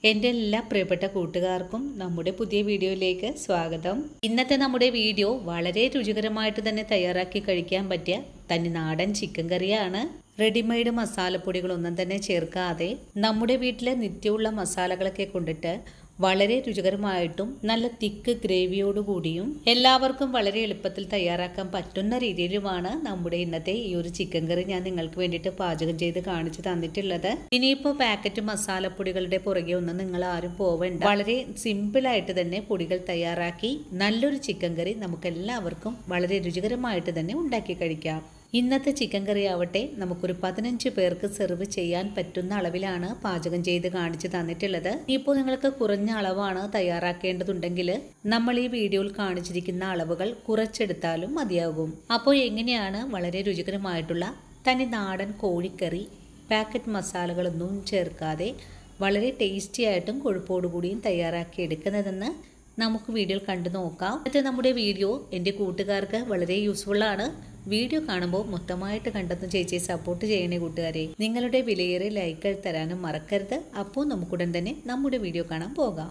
എൻ്റെ എല്ലാ പ്രിയപ്പെട്ട കൂട്ടുകാർക്കും നമ്മുടെ പുതിയ വീഡിയോയിലേക്ക് സ്വാഗതം. ഇന്നത്തെ നമ്മുടെ വീഡിയോ വളരെ രുചികരമായിട്ട് തന്നെ തയ്യാറാക്കി കഴിക്കാൻ പറ്റിയ തനി നാടൻ ചിക്കൻ കറിയാണ്. റെഡിമെയ്ഡ് മസാലപ്പൊടികളൊന്നും തന്നെ ചേർക്കാതെ നമ്മുടെ വീട്ടിലെ നിത്യമുള്ള മസാലകളൊക്കെ കൊണ്ടിട്ട് വളരെ രുചികരമായിട്ടും നല്ല തിക്ക് ഗ്രേവിയോടുകൂടിയും എല്ലാവർക്കും വളരെ എളുപ്പത്തിൽ തയ്യാറാക്കാൻ പറ്റുന്ന രീതിയിലുമാണ് നമ്മുടെ ഇന്നത്തെ ഈ ഒരു ചിക്കൻ കറി ഞാൻ നിങ്ങൾക്ക് വേണ്ടിയിട്ട് പാചകം ചെയ്ത് കാണിച്ചു തന്നിട്ടുള്ളത്. ഇനിയിപ്പോൾ പാക്കറ്റ് മസാലപ്പൊടികളുടെ പുറകെ ഒന്നും നിങ്ങൾ ആരും പോവേണ്ട. വളരെ സിമ്പിളായിട്ട് തന്നെ പൊടികൾ തയ്യാറാക്കി നല്ലൊരു ചിക്കൻ കറി നമുക്ക് എല്ലാവർക്കും വളരെ രുചികരമായിട്ട് തന്നെ ഉണ്ടാക്കി കഴിക്കാം. ഇന്നത്തെ ചിക്കൻ കറി ആവട്ടെ നമുക്കൊരു 15 പേർക്ക് സെർവ് ചെയ്യാൻ പറ്റുന്ന അളവിലാണ് പാചകം ചെയ്ത് കാണിച്ചു തന്നിട്ടുള്ളത്. ഇപ്പോൾ നിങ്ങൾക്ക് കുറഞ്ഞ അളവാണ് തയ്യാറാക്കേണ്ടതുണ്ടെങ്കിൽ നമ്മൾ ഈ വീഡിയോയിൽ കാണിച്ചിരിക്കുന്ന അളവുകൾ കുറച്ചെടുത്താലും മതിയാകും. അപ്പോൾ എങ്ങനെയാണ് വളരെ രുചികരമായിട്ടുള്ള തനി നാടൻ കോഴിക്കറി പാക്കറ്റ് മസാലകളൊന്നും ചേർക്കാതെ വളരെ ടേസ്റ്റി ആയിട്ടും കൊഴുപ്പോടുകൂടിയും തയ്യാറാക്കി എടുക്കുന്നതെന്ന് നമുക്ക് വീഡിയോയിൽ കണ്ടു നോക്കാം. എന്നിട്ട് നമ്മുടെ വീഡിയോ എൻ്റെ കൂട്ടുകാർക്ക് വളരെ യൂസ്ഫുൾ ആണ്. വീഡിയോ കാണുമ്പോൾ മൊത്തമായിട്ട് കണ്ടെന്ന് ചേച്ചിയെ സപ്പോർട്ട് ചെയ്യണേ കൂട്ടുകാരെ. നിങ്ങളുടെ വിലയേറെ ലൈക്ക് തരാനും മറക്കരുത്. അപ്പോൾ നമുക്കുടൻ തന്നെ നമ്മുടെ വീഡിയോ കാണാൻ പോകാം.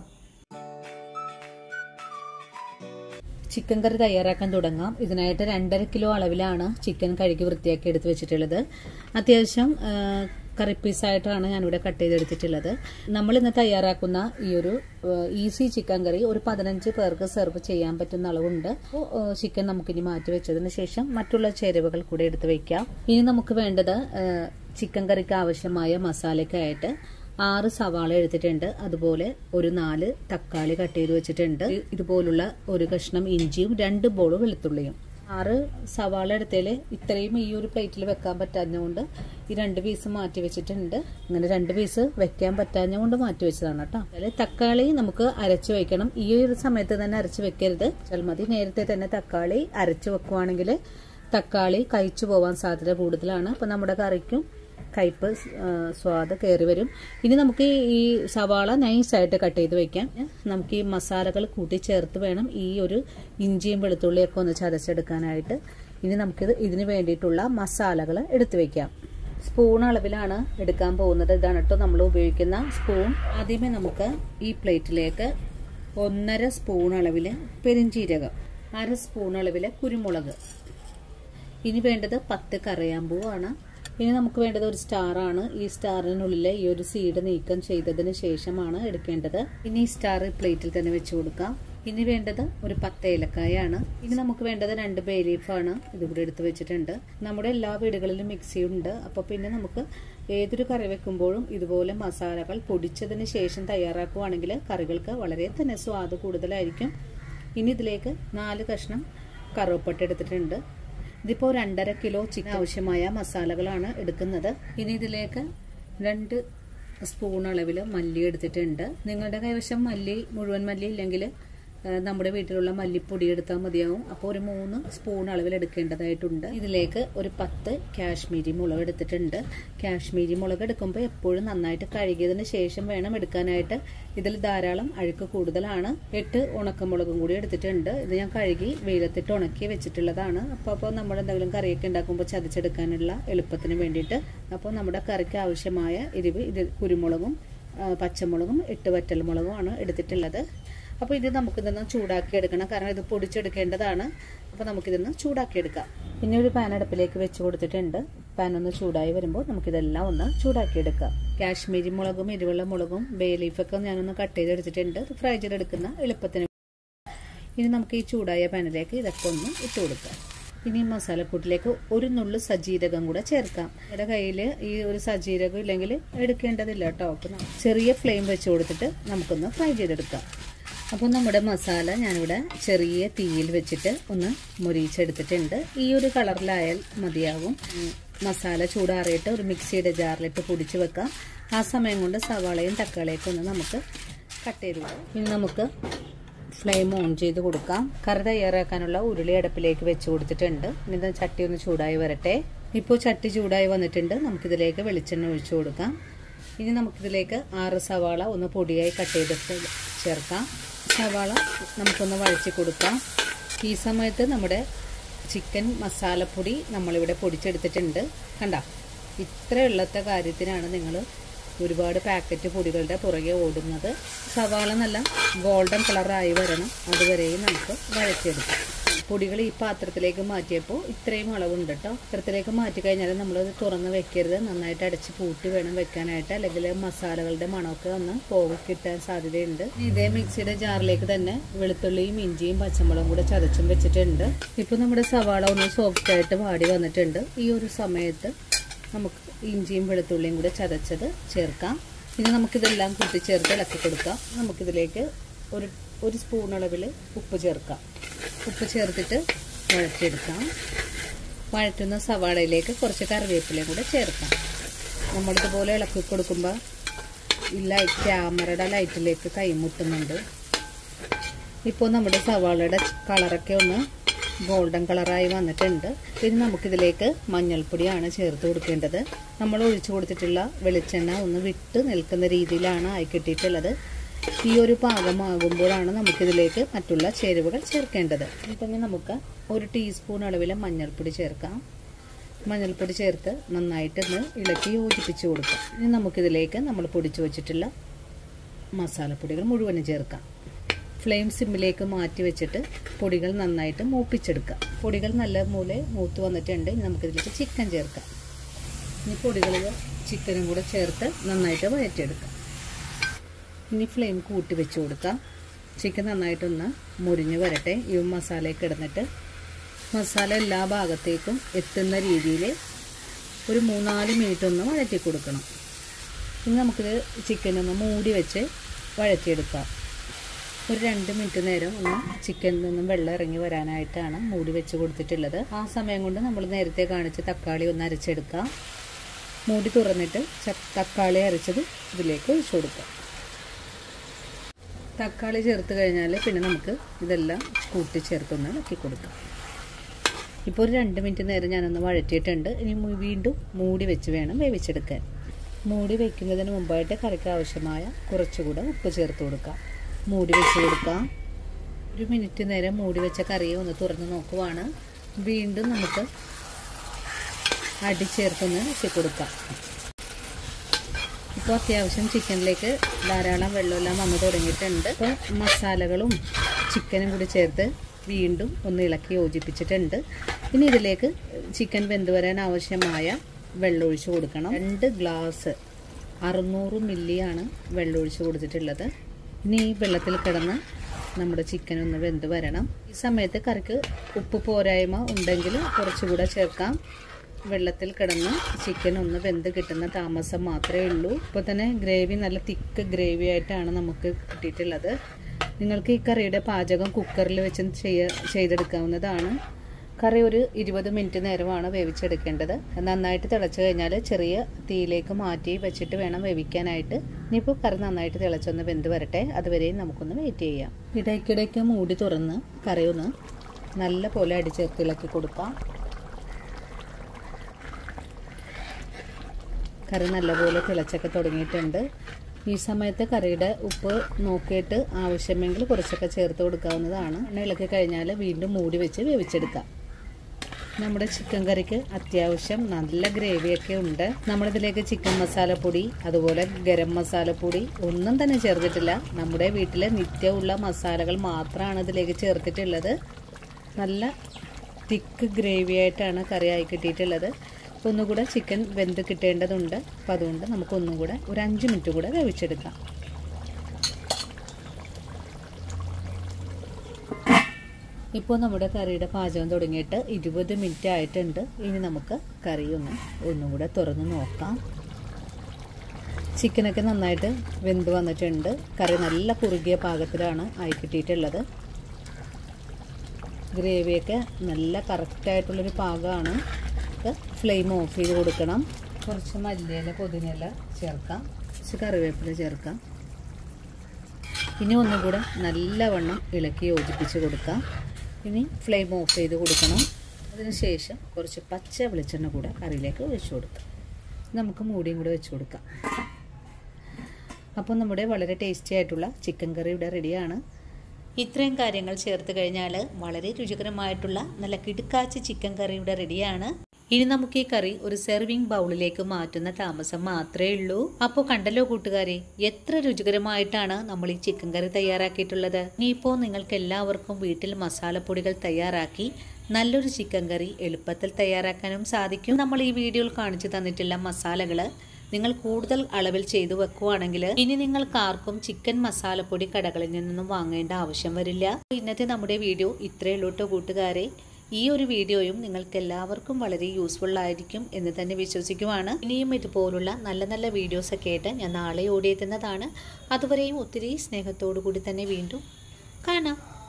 ചിക്കൻ കറി തയ്യാറാക്കാൻ തുടങ്ങാം. ഇതിനായിട്ട് 2.5 കിലോ അളവിലാണ് ചിക്കൻ കഴുകി വൃത്തിയാക്കി എടുത്ത് വെച്ചിട്ടുള്ളത്. അത്യാവശ്യം കറി പീസായിട്ടാണ് ഞാനിവിടെ കട്ട് ചെയ്തെടുത്തിട്ടുള്ളത്. നമ്മൾ ഇന്ന് തയ്യാറാക്കുന്ന ഈ ഒരു ഈസി ചിക്കൻ കറി ഒരു 15 പേർക്ക് സെർവ് ചെയ്യാൻ പറ്റുന്ന അളവുണ്ട്. ചിക്കൻ നമുക്കിനി മാറ്റി വെച്ചതിന് ശേഷം മറ്റുള്ള ചേരുവകൾ കൂടെ എടുത്ത് വെക്കാം. ഇനി നമുക്ക് വേണ്ടത് ചിക്കൻ കറിക്ക് ആവശ്യമായ മസാലയ്ക്കായിട്ട് 6 സവാള എടുത്തിട്ടുണ്ട്. അതുപോലെ ഒരു 4 തക്കാളി കട്ട് ചെയ്ത് വെച്ചിട്ടുണ്ട്. ഇതുപോലുള്ള ഒരു കഷ്ണം ഇഞ്ചിയും 2 ബോൾ വെളുത്തുള്ളിയും. 6 സവാള എടുത്തതിൽ ഇത്രയും ഈ ഒരു പ്ലേറ്റിൽ വെക്കാൻ പറ്റാഞ്ഞുകൊണ്ട് ഈ 2 പീസ് മാറ്റി വെച്ചിട്ടുണ്ട്. അങ്ങനെ 2 പീസ് വെക്കാൻ പറ്റാഞ്ഞുകൊണ്ട് മാറ്റി വെച്ചതാണ് കേട്ടോ. അതിൽ തക്കാളി നമുക്ക് അരച്ച് വെക്കണം. ഈ ഒരു സമയത്ത് തന്നെ അരച്ച് വെക്കരുത്. മതി നേരത്തെ തന്നെ തക്കാളി അരച്ച് വെക്കുവാണെങ്കിൽ തക്കാളി കഴിച്ചു പോവാൻ സാധ്യത കൂടുതലാണ്. അപ്പം നമ്മുടെ കറിക്കും കയ്പ്പ് സ്വാദ് കയറി വരും. ഇനി നമുക്ക് ഈ സവാള നൈസായിട്ട് കട്ട് ചെയ്ത് വെക്കാം. നമുക്ക് ഈ മസാലകൾ കൂട്ടി ചേർത്ത് വേണം ഈ ഒരു ഇഞ്ചിയും വെളുത്തുള്ളിയൊക്കെ ഒന്ന് ചതച്ചെടുക്കാനായിട്ട്. ഇനി നമുക്കിത് ഇതിന് വേണ്ടിയിട്ടുള്ള മസാലകൾ എടുത്തു വെക്കാം. സ്പൂൺ അളവിലാണ് എടുക്കാൻ പോകുന്നത്. ഇതാണ് കേട്ടോ നമ്മൾ ഉപയോഗിക്കുന്ന സ്പൂൺ. ആദ്യമേ നമുക്ക് ഈ പ്ലേറ്റിലേക്ക് 1.5 സ്പൂൺ അളവിൽ പെരിഞ്ചീരകം, 1/2 സ്പൂൺ അളവിൽ കുരുമുളക്. ഇനി വേണ്ടത് 10 കറിയാമ്പൂവാണ്. ഇനി നമുക്ക് വേണ്ടത് ഒരു സ്റ്റാറാണ്. ഈ സ്റ്റാറിനുള്ളിൽ ഈ ഒരു സീഡ് നീക്കം ചെയ്തതിന് ശേഷമാണ് എടുക്കേണ്ടത്. ഇനി ഈ സ്റ്റാർ പ്ലേറ്റിൽ തന്നെ വെച്ച് കൊടുക്കാം. ഇനി വേണ്ടത് ഒരു 10 ഏലക്കായാണ്. ഇനി നമുക്ക് വേണ്ടത് 2 ബേ ലീഫാണ്. ഇതുകൂടെ എടുത്ത് വെച്ചിട്ടുണ്ട്. നമ്മുടെ എല്ലാ വീടുകളിലും മിക്സി ഉണ്ട്. അപ്പോൾ പിന്നെ നമുക്ക് ഏതൊരു കറി വെക്കുമ്പോഴും ഇതുപോലെ മസാലകൾ പൊടിച്ചതിന് ശേഷം തയ്യാറാക്കുകയാണെങ്കിൽ കറികൾക്ക് വളരെ തന്നെ സ്വാദ് കൂടുതലായിരിക്കും. ഇനി ഇതിലേക്ക് 4 കഷ്ണം കറുവപ്പട്ട എടുത്തിട്ടുണ്ട്. ഇതിപ്പോൾ 2.5 കിലോ ചിക്കൻ ആവശ്യമായ മസാലകളാണ് എടുക്കുന്നത്. ഇനി ഇതിലേക്ക് 2 സ്പൂൺ അളവിൽ മല്ലി എടുത്തിട്ടുണ്ട്. നിങ്ങളുടെ കൈവശം മുഴുവൻ മല്ലി ഇല്ലെങ്കിൽ നമ്മുടെ വീട്ടിലുള്ള മല്ലിപ്പൊടി എടുത്താൽ മതിയാവും. അപ്പോൾ ഒരു 3 സ്പൂൺ അളവിൽ എടുക്കേണ്ടതായിട്ടുണ്ട്. ഇതിലേക്ക് ഒരു 10 കാശ്മീരി മുളക് എടുത്തിട്ടുണ്ട്. കാശ്മീരി മുളക് എടുക്കുമ്പോൾ എപ്പോഴും നന്നായിട്ട് കഴുകിയതിന് ശേഷം വേണം എടുക്കാനായിട്ട്. ഇതിൽ ധാരാളം അഴുക്ക് കൂടുതലാണ്. 8 ഉണക്കമുളകും കൂടി എടുത്തിട്ടുണ്ട്. ഇത് ഞാൻ കഴുകി വെയിലത്തിട്ട് ഉണക്കി വെച്ചിട്ടുള്ളതാണ്. അപ്പോൾ നമ്മൾ എന്തെങ്കിലും കറിയൊക്കെ ഉണ്ടാക്കുമ്പോൾ ചതച്ചെടുക്കാനുള്ള എളുപ്പത്തിന് വേണ്ടിയിട്ട്. അപ്പോൾ നമ്മുടെ കറിക്ക് ആവശ്യമായ എരിവ് ഇത് കുരുമുളകും പച്ചമുളകും 8 വറ്റൽമുളകുമാണ് എടുത്തിട്ടുള്ളത്. അപ്പോൾ ഇത് നമുക്കിതൊന്ന് ചൂടാക്കി എടുക്കണം. കാരണം ഇത് പൊടിച്ചെടുക്കേണ്ടതാണ്. അപ്പോൾ നമുക്കിതൊന്ന് ചൂടാക്കി എടുക്കാം. പിന്നെ ഒരു പാൻ അടുപ്പിലേക്ക് വെച്ച് കൊടുത്തിട്ടുണ്ട്. പാൻ ഒന്ന് ചൂടായി വരുമ്പോൾ നമുക്കിതെല്ലാം ഒന്ന് ചൂടാക്കി എടുക്കാം. കാശ്മീരി മുളകും എരിവുള്ള മുളകും ബേ ലീഫൊക്കെ ഞാനൊന്ന് കട്ട് ചെയ്തെടുത്തിട്ടുണ്ട്. ഫ്രൈ ചെയ്തെടുക്കുന്ന എളുപ്പത്തിന്. ഇനി നമുക്ക് ഈ ചൂടായ പാനിലേക്ക് ഇതൊക്കെ ഒന്ന് ഇട്ട് കൊടുക്കാം. ഇനി മസാലക്കൂട്ടിലേക്ക് ഒരു നുള്ളു സജീരകം കൂടെ ചേർക്കാം. നമ്മുടെ കയ്യിൽ ഈ ഒരു സജീരകം ഇല്ലെങ്കിൽ എടുക്കേണ്ടതില്ല കേട്ടോ. അപ്പം ചെറിയ ഫ്ലെയിം വെച്ച് കൊടുത്തിട്ട് നമുക്കൊന്ന് ഫ്രൈ ചെയ്തെടുക്കാം. അപ്പോൾ നമ്മുടെ മസാല ഞാനിവിടെ ചെറിയ തീയിൽ വെച്ചിട്ട് ഒന്ന് മുരിച്ചെടുത്തിട്ടുണ്ട്. ഈ ഒരു കളറിലായാൽ മതിയാകും. മസാല ചൂടാറിയിട്ട് ഒരു മിക്സിയുടെ ജാറിലിട്ട് പൊടിച്ച് വെക്കാം. ആ സമയം കൊണ്ട് സവാളയും തക്കാളിയൊക്കെ ഒന്ന് നമുക്ക് കട്ട് ചെയ്ത് കൊടുക്കാം. ഇനി നമുക്ക് ഫ്ലെയിം ഓൺ ചെയ്ത് കൊടുക്കാം. കറി തയ്യാറാക്കാനുള്ള ഉരുളി അടുപ്പിലേക്ക് വെച്ച് കൊടുത്തിട്ടുണ്ട്. ഇനി ചട്ടി ഒന്ന് ചൂടായി വരട്ടെ. ഇപ്പോൾ ചട്ടി ചൂടായി വന്നിട്ടുണ്ട്. നമുക്കിതിലേക്ക് വെളിച്ചെണ്ണ ഒഴിച്ചു കൊടുക്കാം. ഇനി നമുക്കിതിലേക്ക് 6 സവാള ഒന്ന് പൊടിയായി കട്ട് ചെയ്തിട്ട് ചേർക്കാം. സവാള നമുക്കൊന്ന് വഴറ്റി കൊടുക്കാം. ഈ സമയത്ത് നമ്മുടെ ചിക്കൻ മസാലപ്പൊടി നമ്മളിവിടെ പൊടിച്ചെടുത്തിട്ടുണ്ട്. കണ്ട ഇത്ര ഉള്ളത്തെ കാര്യത്തിനാണ് നിങ്ങൾ ഒരുപാട് പാക്കറ്റ് പൊടികളുടെ പുറകെ ഓടുന്നത്. സവാള നല്ല ഗോൾഡൻ കളറായി വരണം, അതുവരെയും നമുക്ക് വഴറ്റിയെടുക്കാം. പൊടികൾ ഈ പാത്രത്തിലേക്ക് മാറ്റിയപ്പോൾ ഇത്രയും അളവുണ്ട് കേട്ടോ. പാത്രത്തിലേക്ക് മാറ്റി കഴിഞ്ഞാൽ നമ്മളത് തുറന്ന് വെക്കരുത്, നന്നായിട്ട് അടച്ച് പൂട്ടി വേണം വെക്കാനായിട്ട്, അല്ലെങ്കിൽ മസാലകളുടെ മണമൊക്കെ ഒന്ന് പോകി കിട്ടാൻ സാധ്യതയുണ്ട്. ഇതേ മിക്സിയുടെ ജാറിലേക്ക് തന്നെ വെളുത്തുള്ളിയും ഇഞ്ചിയും പച്ചമുളകും കൂടെ ചതച്ചും വെച്ചിട്ടുണ്ട്. ഇപ്പോൾ നമ്മുടെ സവാള ഒന്ന് സോഫ്റ്റായിട്ട് വാടി വന്നിട്ടുണ്ട്. ഈ ഒരു സമയത്ത് നമുക്ക് ഇഞ്ചിയും വെളുത്തുള്ളിയും കൂടെ ചതച്ചത് ചേർക്കാം. ഇനി നമുക്കിതെല്ലാം കൂട്ടിച്ചേർത്ത് ഇളക്കി കൊടുക്കാം. നമുക്കിതിലേക്ക് ഒരു സ്പൂൺ അളവിൽ ഉപ്പ് ചേർക്കാം. ഉപ്പ് ചേർത്തിട്ട് വഴറ്റിയെടുക്കാം. വഴറ്റുന്ന സവാളയിലേക്ക് കുറച്ച് കറിവേപ്പിലയും കൂടെ ചേർക്കാം. നമ്മളിതുപോലെ ഇളക്കി കൊടുക്കുമ്പോൾ ക്യാമറയുടെ ലൈറ്റിലേക്ക് കൈമുട്ടുന്നുണ്ട്. ഇപ്പോൾ നമ്മുടെ സവാളയുടെ കളറൊക്കെ ഒന്ന് ഗോൾഡൻ കളറായി വന്നിട്ടുണ്ട്. ഇനി നമുക്കിതിലേക്ക് മഞ്ഞൾപ്പൊടിയാണ് ചേർത്ത് കൊടുക്കേണ്ടത്. നമ്മൾ ഒഴിച്ചു കൊടുത്തിട്ടുള്ള വെളിച്ചെണ്ണ ഒന്ന് വിട്ട് നിൽക്കുന്ന രീതിയിലാണ് ആയി കിട്ടിയിട്ടുള്ളത്. ഈ ഒരു പാകമാകുമ്പോഴാണ് നമുക്കിതിലേക്ക് മറ്റുള്ള ചേരുവകൾ ചേർക്കേണ്ടത്. ഇപ്പം നമുക്ക് 1 ടീസ്പൂൺ അളവിൽ മഞ്ഞൾപ്പൊടി ചേർക്കാം. മഞ്ഞൾപ്പൊടി ചേർത്ത് നന്നായിട്ടൊന്ന് ഇളക്കി യോജിപ്പിച്ച് കൊടുക്കാം. ഇനി നമുക്കിതിലേക്ക് നമ്മൾ പൊടിച്ചു വച്ചിട്ടുള്ള മസാലപ്പൊടികൾ മുഴുവനും ചേർക്കാം. ഫ്ലെയിം സിമ്മിലേക്ക് മാറ്റി വെച്ചിട്ട് പൊടികൾ നന്നായിട്ട് മൂപ്പിച്ചെടുക്കാം. പൊടികൾ നല്ല മൂലെ മൂത്ത് വന്നിട്ടുണ്ട്. ഇനി നമുക്കിതിലേക്ക് ചിക്കൻ ചേർക്കാം. ഇനി പൊടികൾ ചിക്കനും കൂടെ ചേർത്ത് നന്നായിട്ട് വഴറ്റിയെടുക്കാം. ഇനി ഫ്ലെയിം കൂട്ടി വെച്ച് കൊടുക്കാം. ചിക്കൻ നന്നായിട്ടൊന്ന് മുരിഞ്ഞ് വരട്ടെ. ഈ മസാലയൊക്കെ ഇടുന്നിട്ട് മസാല എല്ലാ ഭാഗത്തേക്കും എത്തുന്ന രീതിയിൽ ഒരു 3-4 മിനിറ്റ് ഒന്ന് വഴറ്റി കൊടുക്കണം. ഇനി നമുക്കിത് ചിക്കനൊന്ന് മൂടി വെച്ച് വഴറ്റിയെടുക്കാം. ഒരു 2 മിനിറ്റ് നേരം ഒന്ന് ചിക്കനിൽ നിന്നും വെള്ളം ഇറങ്ങി വരാനായിട്ടാണ് മൂടി വെച്ച് കൊടുത്തിട്ടുള്ളത്. ആ സമയം കൊണ്ട് നമ്മൾ നേരത്തെ കാണിച്ച തക്കാളി ഒന്ന് അരച്ചെടുക്കാം. മൂടി തുറന്നിട്ട് തക്കാളി അരച്ചത് ഇതിലേക്ക് ഒഴിച്ചു കൊടുക്കാം. തക്കാളി ചേർത്ത് കഴിഞ്ഞാൽ പിന്നെ നമുക്ക് ഇതെല്ലാം കൂട്ടിച്ചേർത്തൊന്ന് ഇളക്കി കൊടുക്കാം. ഇപ്പോൾ ഒരു 2 മിനിറ്റ് നേരം ഞാനൊന്ന് വഴറ്റിയിട്ടുണ്ട്. ഇനി വീണ്ടും മൂടി വെച്ച് വേണം വേവിച്ചെടുക്കാൻ. മൂടി വയ്ക്കുന്നതിന് മുമ്പായിട്ട് കറിക്ക് ആവശ്യമായ കുറച്ചുകൂടെ ഉപ്പ് ചേർത്ത് കൊടുക്കാം. മൂടി വെച്ച് കൊടുക്കാം. 1 മിനിറ്റ് നേരം മൂടി വെച്ച കറിയെ ഒന്ന് തുറന്ന് നോക്കുവാണ്. വീണ്ടും നമുക്ക് അടി ചേർത്തൊന്ന് വെച്ച് കൊടുക്കാം. ഇപ്പോൾ അത്യാവശ്യം ചിക്കനിലേക്ക് ധാരാളം വെള്ളമെല്ലാം വന്ന് തുടങ്ങിയിട്ടുണ്ട്. ഇപ്പോൾ മസാലകളും ചിക്കനും കൂടി ചേർത്ത് വീണ്ടും ഒന്ന് ഇളക്കി യോജിപ്പിച്ചിട്ടുണ്ട്. ഇനി ഇതിലേക്ക് ചിക്കൻ വെന്ത് വരാൻ ആവശ്യമായ വെള്ളം ഒഴിച്ച് കൊടുക്കണം. 2 ഗ്ലാസ് 600 മില്ലിയാണ് വെള്ളം ഒഴിച്ച് കൊടുത്തിട്ടുള്ളത്. ഇനി ഈ വെള്ളത്തിൽ കിടന്ന് നമ്മുടെ ചിക്കൻ ഒന്ന് വെന്ത് വരണം. ഈ സമയത്ത് കറിക്ക് ഉപ്പ് പോരായ്മ ഉണ്ടെങ്കിൽ കുറച്ചുകൂടെ ചേർക്കാം. വെള്ളത്തിൽ കിടന്ന് ചിക്കൻ ഒന്ന് വെന്ത് കിട്ടുന്ന താമസം മാത്രമേ ഉള്ളൂ. ഇപ്പോൾ തന്നെ ഗ്രേവി നല്ല തിക്ക് ഗ്രേവി ആയിട്ടാണ് നമുക്ക് കിട്ടിയിട്ടുള്ളത്. നിങ്ങൾക്ക് ഈ കറിയുടെ പാചകം കുക്കറിൽ വെച്ച് ചെയ്തെടുക്കാവുന്നതാണ്. കറി ഒരു 20 മിനിറ്റ് നേരമാണ് വേവിച്ചെടുക്കേണ്ടത്. നന്നായിട്ട് തിളച്ച് കഴിഞ്ഞാൽ ചെറിയ തീയിലേക്ക് മാറ്റി വെച്ചിട്ട് വേണം വേവിക്കാനായിട്ട്. ഇനിയിപ്പോൾ കറി നന്നായിട്ട് തിളച്ചൊന്ന് വെന്ത് വരട്ടെ, അതുവരെയും നമുക്കൊന്ന് വെയിറ്റ് ചെയ്യാം. ഇടയ്ക്കിടയ്ക്ക് മൂടി തുറന്ന് കറി ഒന്ന് നല്ല പോലെ അടിച്ചേർത്ത് ഇളക്കി കൊടുക്കാം. കറി നല്ലപോലെ തിളച്ചൊക്കെ തുടങ്ങിയിട്ടുണ്ട്. ഈ സമയത്ത് കറിയുടെ ഉപ്പ് നോക്കിയിട്ട് ആവശ്യമെങ്കിൽ കുറച്ചൊക്കെ ചേർത്ത് കൊടുക്കാവുന്നതാണ്. ഇളക്കി കഴിഞ്ഞാൽ വീണ്ടും മൂടി വെച്ച് വേവിച്ചെടുക്കാം. നമ്മുടെ ചിക്കൻ കറിക്ക് അത്യാവശ്യം നല്ല ഗ്രേവിയൊക്കെ ഉണ്ട്. നമ്മളിതിലേക്ക് ചിക്കൻ മസാലപ്പൊടി അതുപോലെ ഗരം മസാലപ്പൊടി ഒന്നും തന്നെ ചേർത്തിട്ടില്ല. നമ്മുടെ വീട്ടിലെ നിത്യമുള്ള മസാലകൾ മാത്രമാണ് ഇതിലേക്ക് ചേർത്തിട്ടുള്ളത്. നല്ല തിക്ക് ഗ്രേവി ആയിട്ടാണ് കറി ആയി കിട്ടിയിട്ടുള്ളത്. ഒന്നുകൂടെ ചിക്കൻ വെന്ത് കിട്ടേണ്ടതുണ്ട്. അപ്പോൾ അതുകൊണ്ട് നമുക്കൊന്നും കൂടെ ഒരു 5 മിനിറ്റ് കൂടെ വേവിച്ചെടുക്കാം. ഇപ്പോൾ നമ്മുടെ കറിയുടെ പാചകം തുടങ്ങിയിട്ട് 20 മിനിറ്റ് ആയിട്ടുണ്ട്. ഇനി നമുക്ക് കറി ഒന്നും കൂടെ തുറന്ന് നോക്കാം. ചിക്കനൊക്കെ നന്നായിട്ട് വെന്ത് വന്നിട്ടുണ്ട്. കറി നല്ല കുറുകിയ പാകത്തിലാണ് ആയി കിട്ടിയിട്ടുള്ളത്. ഗ്രേവിയൊക്കെ നല്ല കറക്റ്റായിട്ടുള്ളൊരു പാകമാണ്. ഫ്ലെയിം ഓഫ് ചെയ്ത് കൊടുക്കണം. കുറച്ച് മല്ലിയില പുതിനയില ചേർക്കാം. കുറച്ച് കറിവേപ്പില ചേർക്കാം. ഇനി ഒന്നുകൂടെ നല്ലവണ്ണം ഇളക്കി യോജിപ്പിച്ച് കൊടുക്കാം. ഇനി ഫ്ലെയിം ഓഫ് ചെയ്ത് കൊടുക്കണം. അതിനുശേഷം കുറച്ച് പച്ച വെളിച്ചെണ്ണ കൂടെ കറിയിലേക്ക് ഒഴിച്ചു കൊടുക്കാം. നമുക്ക് മൂടിയും കൂടെ വെച്ച് കൊടുക്കാം. അപ്പോൾ നമ്മുടെ വളരെ ടേസ്റ്റി ആയിട്ടുള്ള ചിക്കൻ കറി ഇവിടെ റെഡിയാണ്. ഇത്രയും കാര്യങ്ങൾ ചേർത്ത് കഴിഞ്ഞാൽ വളരെ രുചികരമായിട്ടുള്ള നല്ല കിടുക്കാച്ചി ചിക്കൻ കറി ഇവിടെ റെഡിയാണ്. ഇനി നമുക്ക് ഈ കറി ഒരു സെർവിങ് ബൗളിലേക്ക് മാറ്റുന്ന താമസം മാത്രമേ ഉള്ളൂ. അപ്പോൾ കണ്ടല്ലോ കൂട്ടുകാരെ, എത്ര രുചികരമായിട്ടാണ് നമ്മൾ ഈ ചിക്കൻ കറി തയ്യാറാക്കിയിട്ടുള്ളത്. ഇനിയിപ്പോൾ നിങ്ങൾക്ക് എല്ലാവർക്കും വീട്ടിൽ മസാലപ്പൊടികൾ തയ്യാറാക്കി നല്ലൊരു ചിക്കൻ കറി എളുപ്പത്തിൽ തയ്യാറാക്കാനും സാധിക്കും. നമ്മൾ ഈ വീഡിയോയിൽ കാണിച്ചു തന്നിട്ടുള്ള മസാലകൾ നിങ്ങൾ കൂടുതൽ അളവിൽ ചെയ്തു വെക്കുകയാണെങ്കിൽ ഇനി നിങ്ങൾക്ക് ആർക്കും ചിക്കൻ മസാലപ്പൊടി കടകളിൽ നിന്നും വാങ്ങേണ്ട ആവശ്യം വരില്ല. ഇന്നത്തെ നമ്മുടെ വീഡിയോ ഇത്രയേ ഉള്ളൂ കേട്ടോ കൂട്ടുകാരെ. ഈ ഒരു വീഡിയോയും നിങ്ങൾക്ക് എല്ലാവർക്കും വളരെ യൂസ്ഫുൾ ആയിരിക്കും എന്ന് തന്നെ വിശ്വസിക്കുവാണ്. ഇനിയും ഇതുപോലുള്ള നല്ല നല്ല വീഡിയോസൊക്കെ ആയിട്ട് ഞാൻ നാളെ ഓടിയെത്തുന്നതാണ്. അതുവരെയും ഒത്തിരി സ്നേഹത്തോടു കൂടി തന്നെ വീണ്ടും കാണാം.